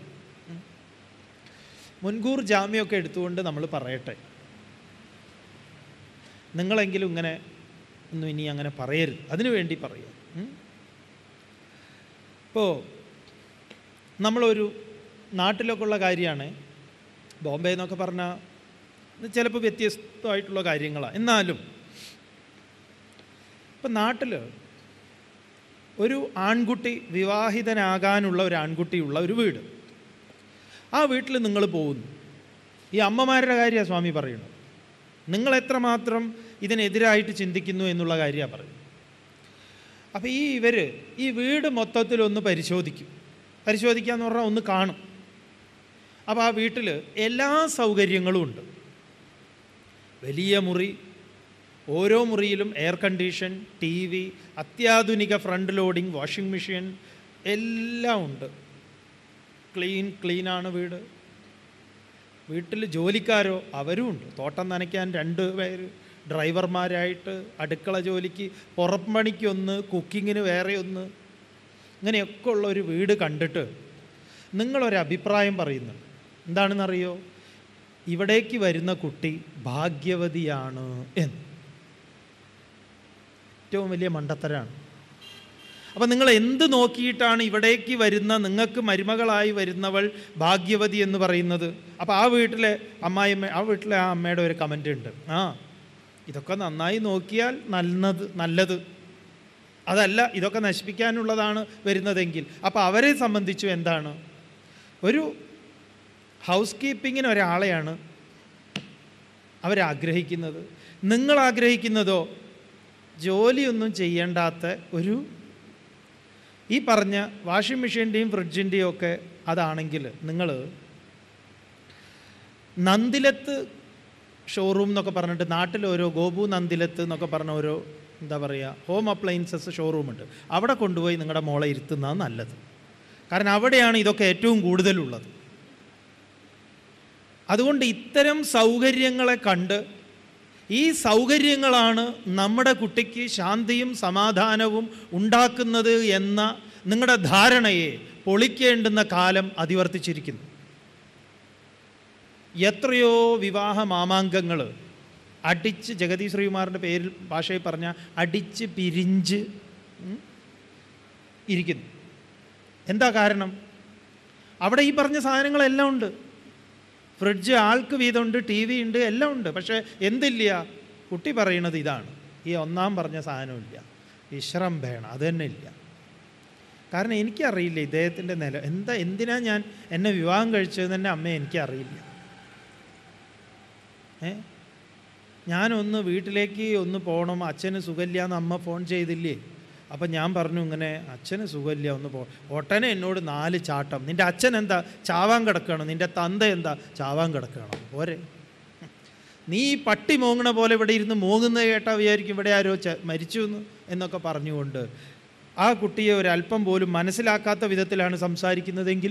മുൻകൂർ ജാമ്യമൊക്കെ എടുത്തുകൊണ്ട് നമ്മൾ പറയട്ടെ, നിങ്ങളെങ്കിലും ഇങ്ങനെ ഒന്നും ഇനി അങ്ങനെ പറയരുത്, അതിനു വേണ്ടി പറയുക. ഇപ്പോൾ നമ്മളൊരു നാട്ടിലൊക്കെ ഉള്ള കാര്യമാണ്, ബോംബെ എന്നൊക്കെ പറഞ്ഞാൽ ചിലപ്പോൾ വ്യത്യസ്തമായിട്ടുള്ള കാര്യങ്ങളാണ്. എന്നാലും ഇപ്പം നാട്ടിൽ ഒരു ആൺകുട്ടി, വിവാഹിതനാകാനുള്ള ഒരു ആൺകുട്ടിയുള്ള ഒരു വീട്, ആ വീട്ടിൽ നിങ്ങൾ പോകുന്നു. ഈ അമ്മമാരുടെ കാര്യമാണ് സ്വാമി പറയുന്നത്. നിങ്ങൾ എത്രമാത്രം ഇതിനെതിരായിട്ട് ചിന്തിക്കുന്നു എന്നുള്ള കാര്യമാണ് പറയുന്നത്. അപ്പോൾ ഈ വീട് മൊത്തത്തിലൊന്ന് പരിശോധിക്കുക എന്ന് പറഞ്ഞാൽ ഒന്ന് കാണും. അപ്പോൾ ആ വീട്ടിൽ എല്ലാ സൗകര്യങ്ങളും ഉണ്ട്. വലിയ മുറി, ഓരോ മുറിയിലും എയർ കണ്ടീഷൻ, TV, അത്യാധുനിക ഫ്രണ്ട് ലോഡിങ് വാഷിംഗ് മെഷീൻ എല്ലാം ഉണ്ട്. ക്ലീനാണ് വീട്. വീട്ടിൽ ജോലിക്കാരോ അവരും ഉണ്ട്. തോട്ടം നനയ്ക്കാൻ 2 പേര് ഡ്രൈവർമാരായിട്ട്, അടുക്കള ജോലിക്ക്, പുറംപണിക്കൊന്ന്, കുക്കിങ്ങിന് വേറെ ഒന്ന്, ഇങ്ങനെയൊക്കെ ഉള്ള ഒരു വീട് കണ്ടിട്ട് നിങ്ങളൊരഭിപ്രായം പറയുന്നുണ്ട്. എന്താണെന്നറിയോ? ഇവിടേക്ക് വരുന്ന കുട്ടി ഭാഗ്യവതിയാണ് എന്ന്. ഏറ്റവും വലിയ മണ്ടത്തരാണ്. അപ്പം നിങ്ങൾ എന്ത് നോക്കിയിട്ടാണ് ഇവിടേക്ക് വരുന്ന, നിങ്ങൾക്ക് മരുമകളായി വരുന്നവൾ ഭാഗ്യവതി എന്ന് പറയുന്നത്? അപ്പോൾ ആ വീട്ടിലെ അമ്മയുടെ ഒരു കമൻ്റ് ഉണ്ട്, ഇതൊക്കെ നന്നായി നോക്കിയാൽ നല്ലത്, അതല്ല ഇതൊക്കെ നശിപ്പിക്കാനുള്ളതാണ് വരുന്നതെങ്കിൽ. അപ്പോൾ അവരെ സംബന്ധിച്ചു എന്താണ്? ഒരു ഹൗസ് കീപ്പിങ്ങിന് ഒരാളെയാണ് അവരാഗ്രഹിക്കുന്നത്. നിങ്ങൾ ആഗ്രഹിക്കുന്നതോ ജോലിയൊന്നും ചെയ്യേണ്ടാത്ത ഈ പറഞ്ഞ വാഷിംഗ് മെഷീൻ്റെയും ഫ്രിഡ്ജിൻ്റെയും ഒക്കെ അതാണെങ്കിൽ നിങ്ങൾ നന്ദിലത്ത് ഷോറൂം എന്നൊക്കെ പറഞ്ഞിട്ട് നാട്ടിൽ ഓരോ ഗോപു നന്ദിലത്ത് എന്നൊക്കെ പറഞ്ഞ ഓരോ ഹോം അപ്ലയൻസസ് ഷോറൂമുണ്ട്. അവിടെ കൊണ്ടുപോയി നിങ്ങളുടെ മോളെ ഇരുത്തുന്നതാണ് നല്ലത്. കാരണം അവിടെയാണ് ഇതൊക്കെ ഏറ്റവും കൂടുതലുള്ളത്. അതുകൊണ്ട് ഇത്തരം സൗകര്യങ്ങളെ കണ്ട്, ഈ സൗകര്യങ്ങളാണ് നമ്മുടെ കുട്ടിക്ക് ശാന്തിയും സമാധാനവും ഉണ്ടാക്കുന്നത് എന്ന നിങ്ങളുടെ ധാരണയെ പൊളിക്കേണ്ടുന്ന കാലം അതിവർത്തിച്ചിരിക്കുന്നു. എത്രയോ വിവാഹ മാമാങ്കങ്ങൾ അടിച്ച്, ജഗദീഷ് ശ്രീകുമാറിൻ്റെ പേരിൽ ഭാഷയിൽ പറഞ്ഞാൽ അടിച്ച് പിരിഞ്ച് ഇരിക്കുന്നു. എന്താ കാരണം? അവിടെ ഈ പറഞ്ഞ സാധനങ്ങളെല്ലാം ഉണ്ട്. ഫ്രിഡ്ജ് ആൾക്ക് വീതമുണ്ട്, TV ഉണ്ട്, എല്ലാം ഉണ്ട്. പക്ഷേ എന്തില്ല? കുട്ടി പറയണത് ഇതാണ്, ഈ ഒന്നാം പറഞ്ഞ സാധനമില്ല, വിശ്രംഭേണ അത് തന്നെ ഇല്ല. കാരണം എനിക്കറിയില്ല ഇദ്ദേഹത്തിൻ്റെ എന്തിനാ എന്നെ വിവാഹം കഴിച്ചതെന്ന് തന്നെ അമ്മയെ എനിക്കറിയില്ല. ഞാനൊന്ന് വീട്ടിലേക്ക് ഒന്ന് പോകണം, അച്ഛന് സുഖമില്ല എന്ന് അമ്മ ഫോൺ ചെയ്തില്ലേ? അപ്പം ഞാൻ പറഞ്ഞു, ഇങ്ങനെ അച്ഛന് സുഖമില്ല, ഒന്ന് ഒട്ടനെ എന്നോട് 4 ചാട്ടം. നിൻ്റെ അച്ഛൻ എന്താ ചാവാൻ കിടക്കണം, നിൻ്റെ തന്ത എന്താ ചാവാൻ കിടക്കണം, പോരെ? നീ പട്ടി മോങ്ങണ പോലെ ഇവിടെ ഇരുന്ന് മോങ്ങുന്നത് കേട്ടാൽ വിചാരിക്കും ഇവിടെ ആരോ മരിച്ചു എന്നൊക്കെ പറഞ്ഞുകൊണ്ട് ആ കുട്ടിയെ ഒരല്പം പോലും മനസ്സിലാക്കാത്ത വിധത്തിലാണ് സംസാരിക്കുന്നതെങ്കിൽ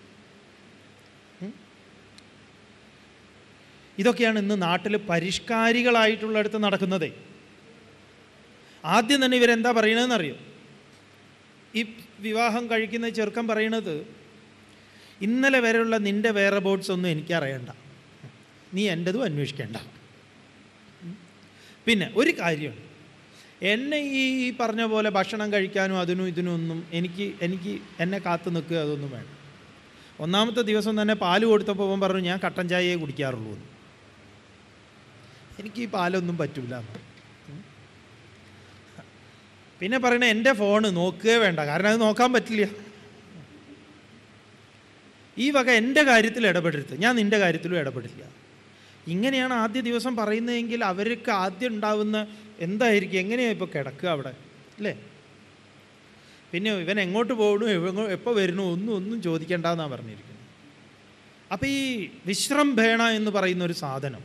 ഇതൊക്കെയാണ് ഇന്ന് നാട്ടിൽ പരിഷ്കാരികളായിട്ടുള്ളിടത്ത് നടക്കുന്നതേ. ആദ്യം തന്നെ ഇവരെന്താ പറയണതെന്നറിയോ? ഈ വിവാഹം കഴിക്കുന്ന ചെറുക്കൻ പറയണത്, ഇന്നലെ വരെയുള്ള നിൻ്റെ വേറെ ബോർഡ്സ് ഒന്നും എനിക്കറിയണ്ട, നീ എൻ്റെതും അന്വേഷിക്കേണ്ട. പിന്നെ ഒരു കാര്യമുണ്ട്, എന്നെ ഈ പറഞ്ഞ പോലെ ഭക്ഷണം കഴിക്കാനും അതിനും ഇതിനും ഒന്നും എന്നെ കാത്തു നിൽക്കുക അതൊന്നും വേണ്ട. ഒന്നാമത്തെ ദിവസം തന്നെ പാല് കൊടുത്തപ്പോൾ അവൻ പറഞ്ഞു, ഞാൻ കട്ടൻ ചായയെ കുടിക്കാറുള്ളൂ എന്ന്. എനിക്ക് ഈ പാലൊന്നും പറ്റില്ല. പിന്നെ പറയണ എൻ്റെ ഫോണ് നോക്കുകയേ വേണ്ട, കാരണം അത് നോക്കാൻ പറ്റില്ല. ഈ വക എൻ്റെ കാര്യത്തിൽ ഇടപെടരുത്, ഞാൻ നിൻ്റെ കാര്യത്തിലും ഇടപെടില്ല. ഇങ്ങനെയാണ് ആദ്യ ദിവസം പറയുന്നതെങ്കിൽ അവർക്ക് ആദ്യം ഉണ്ടാവുന്ന എന്തായിരിക്കും, എങ്ങനെയാണ് ഇപ്പോൾ കിടക്കുക അവിടെ, അല്ലേ? പിന്നെ ഇവൻ എങ്ങോട്ട് പോകണു, എപ്പോൾ വരുന്നു, ഒന്നും ചോദിക്കേണ്ടെന്നാണ് പറഞ്ഞിരിക്കുന്നത്. അപ്പോൾ ഈ വിശ്രംഭേണ എന്ന് പറയുന്ന ഒരു സാധനം,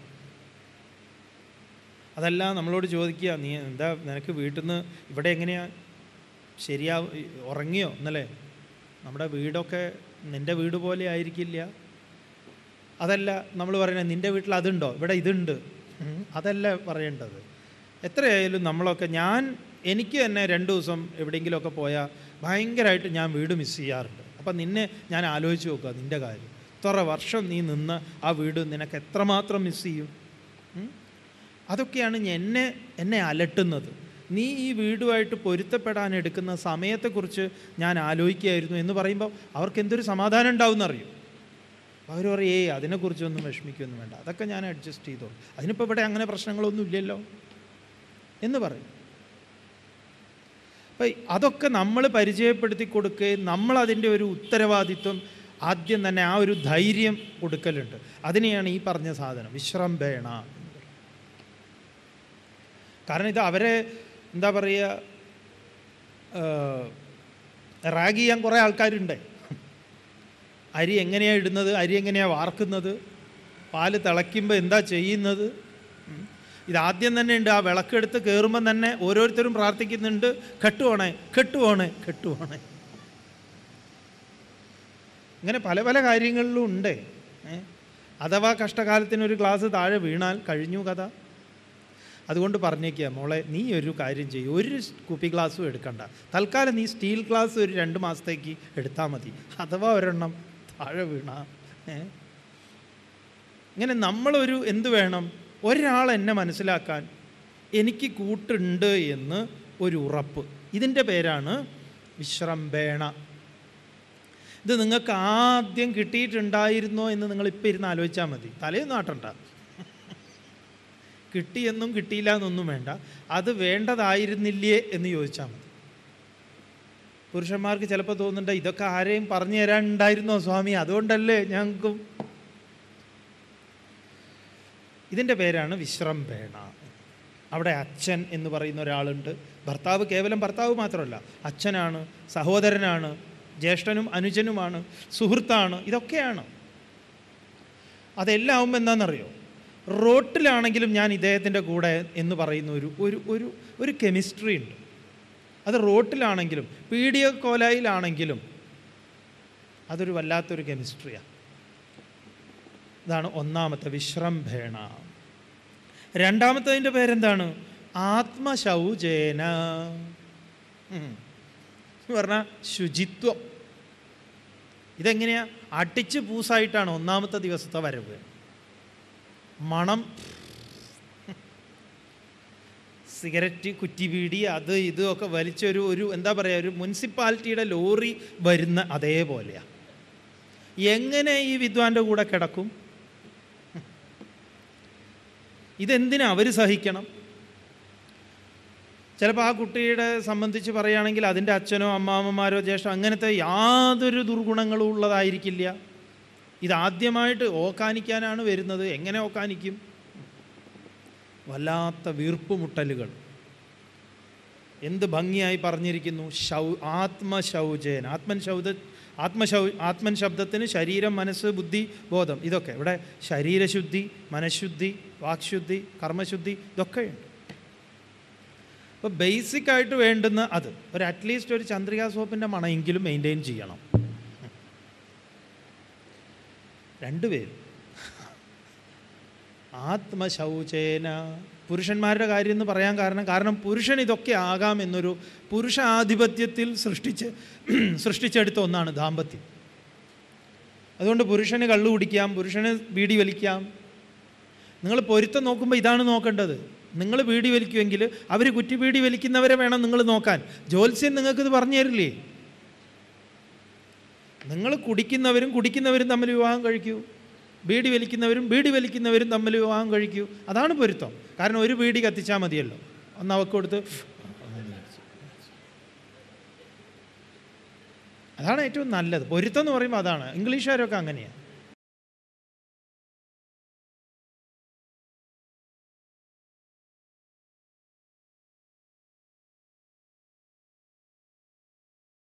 അതല്ല നമ്മളോട് ചോദിക്കുക, നീ എന്താ നിനക്ക് വീട്ടിൽ നിന്ന് ഇവിടെ എങ്ങനെയാണ് ഉറങ്ങിയോ എന്നല്ലേ? നമ്മുടെ വീടൊക്കെ നിൻ്റെ വീട് പോലെ ആയിരിക്കില്ല. അതല്ല നമ്മൾ പറയുന്നത്, നിൻ്റെ വീട്ടിൽ അതുണ്ടോ, ഇവിടെ ഇതുണ്ട്, അതല്ല പറയേണ്ടത്. എത്രയായാലും നമ്മളൊക്കെ, ഞാൻ എനിക്ക് തന്നെ 2 ദിവസം എവിടെയെങ്കിലുമൊക്കെ പോയാൽ ഭയങ്കരമായിട്ട് ഞാൻ വീട് മിസ് ചെയ്യാറുണ്ട്. അപ്പം നിന്നെ ഞാൻ ആലോചിച്ച് നോക്കുക, നിൻ്റെ കാര്യം ഇത്ര വർഷം നീ നിന്ന് ആ വീട് നിനക്ക് എത്രമാത്രം മിസ് ചെയ്യും. അതൊക്കെയാണ് എന്നെ അലട്ടുന്നത്. നീ ഈ വീടുമായിട്ട് പൊരുത്തപ്പെടാൻ എടുക്കുന്ന സമയത്തെക്കുറിച്ച് ഞാൻ ആലോചിക്കുകയായിരുന്നു എന്ന് പറയുമ്പോൾ അവർക്ക് എന്തൊരു സമാധാനം ഉണ്ടാവും എന്നറിയും. അവർ പറയും അതിനെക്കുറിച്ചൊന്നും വിഷമിക്കൊന്നും വേണ്ട, അതൊക്കെ ഞാൻ അഡ്ജസ്റ്റ് ചെയ്തോളൂ, അതിനിപ്പോൾ ഇവിടെ അങ്ങനെ പ്രശ്നങ്ങളൊന്നും ഇല്ലല്ലോ എന്ന് പറയും. അപ്പം അതൊക്കെ നമ്മൾ പരിചയപ്പെടുത്തി കൊടുക്കുകയും നമ്മളതിൻ്റെ ഒരു ഉത്തരവാദിത്വം ആദ്യം തന്നെ ആ ഒരു ധൈര്യം കൊടുക്കലുണ്ട്. അതിനെയാണ് ഈ പറഞ്ഞ സാധനം വിശ്രംഭേണ. കാരണം ഇത് അവരെ എന്താ പറയുക, റാഗ് ചെയ്യാൻ കുറേ ആൾക്കാരുണ്ട്. അരി എങ്ങനെയാണ് ഇടുന്നത്, അരി എങ്ങനെയാണ് വാർക്കുന്നത്, പാല് തിളയ്ക്കുമ്പോൾ എന്താ ചെയ്യുന്നത്, ഇതാദ്യം തന്നെ ഉണ്ട്. ആ വിളക്കെടുത്ത് കയറുമ്പം തന്നെ ഓരോരുത്തരും പ്രാർത്ഥിക്കുന്നുണ്ട്, കെട്ടുപോണേ കെട്ടുപോണേ കെട്ടുപോണേ. ഇങ്ങനെ പല പല കാര്യങ്ങളിലും ഉണ്ട്. അഥവാ കഷ്ടകാലത്തിനൊരു ഗ്ലാസ് താഴെ വീണാൽ കഴിഞ്ഞു കഥ. അതുകൊണ്ട് പറഞ്ഞേക്കുക, മോളെ നീ ഒരു കാര്യം ചെയ്യും, ഒരു കുപ്പി ഗ്ലാസ്സും എടുക്കണ്ട, തൽക്കാലം നീ സ്റ്റീൽ ഗ്ലാസ് ഒരു 2 മാസത്തേക്ക് എടുത്താൽ മതി, അഥവാ ഒരെണ്ണം താഴെ വീണ. ഇങ്ങനെ നമ്മളൊരു എന്ത് വേണം, ഒരാൾ എന്നെ മനസ്സിലാക്കാൻ എനിക്ക് കൂട്ടുണ്ട് എന്ന് ഒരു ഉറപ്പ്. ഇതിൻ്റെ പേരാണ് വിശ്രംഭേണ. ഇത് നിങ്ങൾക്ക് ആദ്യം കിട്ടിയിട്ടുണ്ടായിരുന്നോ എന്ന് നിങ്ങളിപ്പോൾ ഇരുന്ന് ആലോചിച്ചാൽ മതി, തലേന്ന് നാട്ടണ്ട. കിട്ടിയെന്നും കിട്ടിയില്ല എന്നൊന്നും വേണ്ട, അത് വേണ്ടതായിരുന്നില്ലേ എന്ന് ചോദിച്ചാൽ മതി. പുരുഷന്മാർക്ക് ചിലപ്പോൾ തോന്നുന്നുണ്ട്, ഇതൊക്കെ ആരെയും പറഞ്ഞു തരാനുണ്ടായിരുന്നോ സ്വാമി, അതുകൊണ്ടല്ലേ ഞങ്ങൾക്കും. ഇതിൻ്റെ പേരാണ് വിശ്രംഭേണ. അവിടെ അച്ഛൻ എന്ന് പറയുന്ന ഒരാളുണ്ട്. ഭർത്താവ് കേവലം ഭർത്താവ് മാത്രമല്ല, അച്ഛനാണ്, സഹോദരനാണ്, ജ്യേഷ്ഠനും അനുജനുമാണ്, സുഹൃത്താണ്, ഇതൊക്കെയാണ്. അതെല്ലാം ആവുമ്പോൾ എന്താണെന്നറിയോ, റോട്ടിലാണെങ്കിലും ഞാൻ ഇദ്ദേഹത്തിൻ്റെ കൂടെ എന്ന് പറയുന്ന ഒരു കെമിസ്ട്രി ഉണ്ട്. അത് റോട്ടിലാണെങ്കിലും വീഡിയോ കോലായിലാണെങ്കിലും അതൊരു വല്ലാത്തൊരു കെമിസ്ട്രിയാണ്. ഇതാണ് ഒന്നാമത്തെ വിശ്രംഭേണ. രണ്ടാമത്തതിൻ്റെ പേരെന്താണ്? ആത്മശൗചേന എന്ന് പറഞ്ഞാൽ ശുചിത്വം. ഇതെങ്ങനെയാ? അടിച്ച് പൂസായിട്ടാണ് ഒന്നാമത്തെ ദിവസത്തെ വരവ്. മണം, സിഗരറ്റ്, കുറ്റിബീഡി, അത് ഇതൊക്കെ വലിച്ചൊരു എന്താ പറയുക, ഒരു മുനിസിപ്പാലിറ്റിയുടെ ലോറി വരുന്ന അതേപോലെയാണ്. എങ്ങനെ ഈ വിദ്വാൻ്റെ കൂടെ കിടക്കും? ഇതെന്തിനാ അവർ സഹിക്കണം? ചിലപ്പോൾ ആ കുട്ടിയുടെ സംബന്ധിച്ച് പറയുകയാണെങ്കിൽ അതിൻ്റെ അച്ഛനോ അമ്മാമ്മമാരോ ജ്യേഷ്ഠോ അങ്ങനത്തെ യാതൊരു ദുർഗുണങ്ങളും ഉള്ളതായിരിക്കില്ല. ഇതാദ്യമായിട്ട് ഓക്കാനിക്കാനാണ് വരുന്നത്. എങ്ങനെ ഓക്കാനിക്കും? വല്ലാത്ത വീർപ്പുമുട്ടലുകൾ. എന്ത് ഭംഗിയായി പറഞ്ഞിരിക്കുന്നു, ആത്മശൗചേന. ആത്മൻ ശബ്ദത്തിന് ശരീരം, മനസ്സ്, ബുദ്ധി, ബോധം, ഇതൊക്കെ. ഇവിടെ ശരീരശുദ്ധി, മനഃശുദ്ധി, വാക്ശുദ്ധി, കർമ്മശുദ്ധി ഇതൊക്കെയുണ്ട്. അപ്പോൾ ബേസിക്കായിട്ട് വേണ്ടുന്ന അത് അറ്റ്ലീസ്റ്റ് ഒരു ചന്ദ്രികാ സോപ്പിൻ്റെ മണമെങ്കിലും മെയിൻറ്റെയിൻ ചെയ്യണം രണ്ടുപേരും. ആത്മശൗചേന. പുരുഷന്മാരുടെ കാര്യം എന്ന് പറയാൻ കാരണം പുരുഷൻ ഇതൊക്കെ ആകാം എന്നൊരു പുരുഷ ആധിപത്യത്തിൽ സൃഷ്ടിച്ചെടുത്ത ഒന്നാണ് ദാമ്പത്യം. അതുകൊണ്ട് പുരുഷന് കള്ളു കുടിക്കാം, പുരുഷന് ബീഡി വലിക്കാം. നിങ്ങൾ പൊരുത്തം നോക്കുമ്പോൾ ഇതാണ് നോക്കേണ്ടത്. നിങ്ങൾ ബീഡി വലിക്കുമെങ്കിൽ അവർ കുറ്റിബീഡി വലിക്കുന്നവരെ വേണം നിങ്ങൾ നോക്കാൻ. ജ്യോത്സ്യൻ നിങ്ങൾക്കിത് പറഞ്ഞു തരില്ലേ? നിങ്ങൾ കുടിക്കുന്നവരും തമ്മിൽ വിവാഹം കഴിക്കൂ, ബീഡി വലിക്കുന്നവരും തമ്മിൽ വിവാഹം കഴിക്കൂ. അതാണ് പൊരുത്തം. കാരണം ഒരു ബീഡി കത്തിച്ചാൽ മതിയല്ലോ, ഒന്ന് അവക്ക് കൊടുത്ത്. അതാണ് ഏറ്റവും നല്ലത്. പൊരുത്തം എന്ന് പറയുമ്പോൾ അതാണ്. ഇംഗ്ലീഷുകാരൊക്കെ അങ്ങനെയാണ്.